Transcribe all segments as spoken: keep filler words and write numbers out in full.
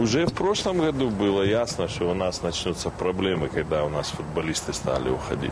Уже в прошлом году было ясно, что у нас начнутся проблемы, когда у нас футболисты стали уходить.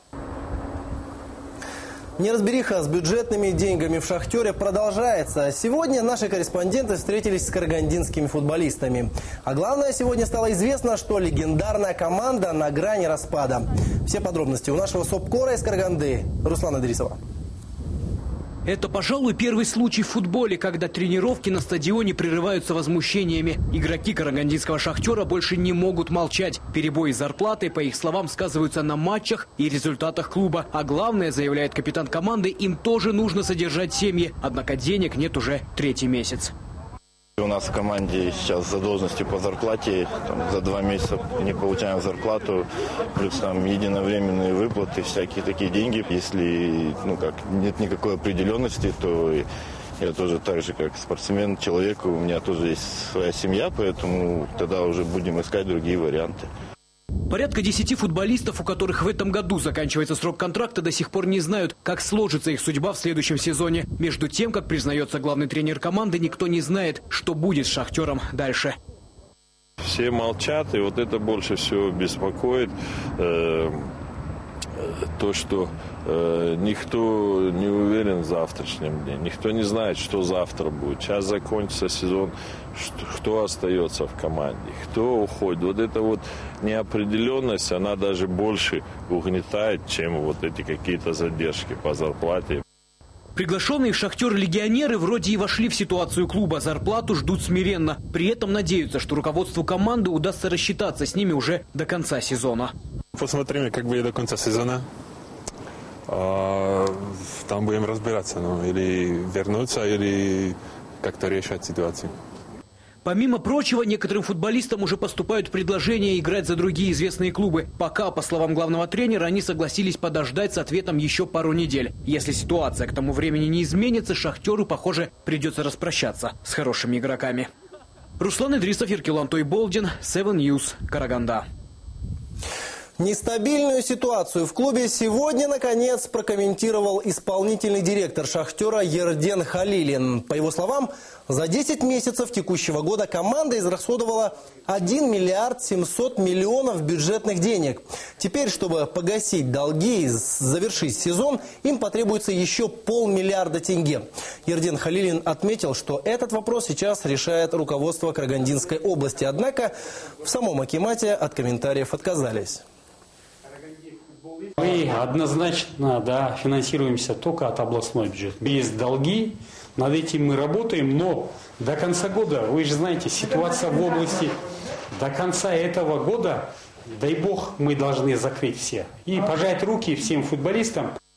Неразбериха с бюджетными деньгами в «Шахтере» продолжается. Сегодня наши корреспонденты встретились с карагандинскими футболистами. А главное, сегодня стало известно, что легендарная команда на грани распада. Все подробности у нашего СОПКОРа из Караганды. Руслана Идрисова. Это, пожалуй, первый случай в футболе, когда тренировки на стадионе прерываются возмущениями. Игроки карагандинского «Шахтера» больше не могут молчать. Перебои с зарплатой, по их словам, сказываются на матчах и результатах клуба. А главное, заявляет капитан команды, им тоже нужно содержать семьи. Однако денег нет уже третий месяц. У нас в команде сейчас задолженности по зарплате, там, за два месяца не получаем зарплату, плюс там единовременные выплаты, всякие такие деньги. Если ну, как, нет никакой определенности, то я тоже так же, как спортсмен, человек, у меня тоже есть своя семья, поэтому тогда уже будем искать другие варианты. Порядка десяти футболистов, у которых в этом году заканчивается срок контракта, до сих пор не знают, как сложится их судьба в следующем сезоне. Между тем, как признается главный тренер команды, никто не знает, что будет с «Шахтером» дальше. Все молчат, и вот это больше всего беспокоит. Э, то, что э, никто не уверен в завтрашнем дне, никто не знает, что завтра будет. Сейчас закончится сезон, что, кто остается в команде, кто уходит. Вот эта вот неопределенность, она даже больше угнетает, чем вот эти какие-то задержки по зарплате. Приглашенные в «Шахтер» легионеры вроде и вошли в ситуацию клуба. Зарплату ждут смиренно. При этом надеются, что руководству команды удастся рассчитаться с ними уже до конца сезона. Посмотрим, как будет до конца сезона. Там будем разбираться. Ну, или вернуться, или как-то решать ситуацию. Помимо прочего, некоторым футболистам уже поступают предложения играть за другие известные клубы. Пока, по словам главного тренера, они согласились подождать с ответом еще пару недель. Если ситуация к тому времени не изменится, «Шахтеру», похоже, придется распрощаться с хорошими игроками. Руслан Идрисов, Еркелан Тойболдин, Seven News, Караганда. Нестабильную ситуацию в клубе сегодня, наконец, прокомментировал исполнительный директор «Шахтера» Ерден Халилин. По его словам, за десять месяцев текущего года команда израсходовала один миллиард семьсот миллионов бюджетных денег. Теперь, чтобы погасить долги и завершить сезон, им потребуется еще полмиллиарда тенге. Ерден Халилин отметил, что этот вопрос сейчас решает руководство Карагандинской области. Однако в самом акимате от комментариев отказались. Мы однозначно да, финансируемся только от областной бюджета. Есть долги, над этим мы работаем, но до конца года, вы же знаете, ситуация в области, до конца этого года, дай бог, мы должны закрыть все. И пожать руки всем футболистам.